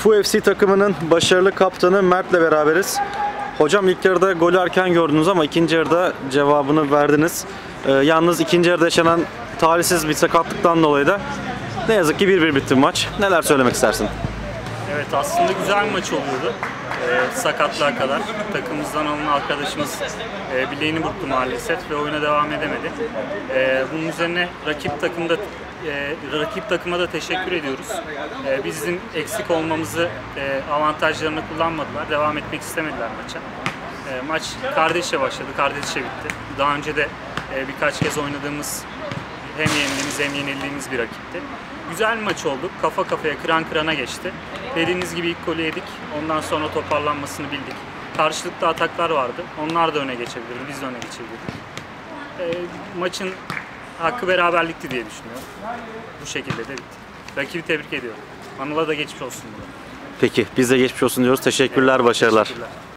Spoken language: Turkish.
UFO FC takımının başarılı kaptanı Mert'le beraberiz. Hocam ilk yarıda golü erken gördünüz ama ikinci yarıda cevabını verdiniz. Yalnız ikinci yarıda yaşanan talihsiz bir sakatlıktan dolayı da ne yazık ki 1-1 bitti maç. Neler söylemek istersin? Evet, aslında güzel bir maç oluyordu. Sakatlığa kadar. Takımımızdan alınan arkadaşımız bileğini burktu maalesef ve oyuna devam edemedi. Bunun üzerine rakip takıma da teşekkür ediyoruz. Bizim eksik olmamızı avantajlarını kullanmadılar. Devam etmek istemediler maça. Maç kardeşçe başladı, kardeşçe bitti. Daha önce de birkaç kez oynadığımız hem yenildiğimiz hem yenildiğimiz bir rakipti. Güzel bir maç oldu. Kafa kafaya, kıran kırana geçti. Dediğiniz gibi ilk golü yedik. Ondan sonra toparlanmasını bildik. Karşılıklı ataklar vardı. Onlar da öne geçebilirdi. Biz de öne geçebilirdik. Maçın hakkı beraberlikti diye düşünüyorum. Bu şekilde de bitti. Rakibi tebrik ediyorum. Anıl'a da geçmiş olsun burada. Peki biz de geçmiş olsun diyoruz. Teşekkürler, başarılar. Teşekkürler.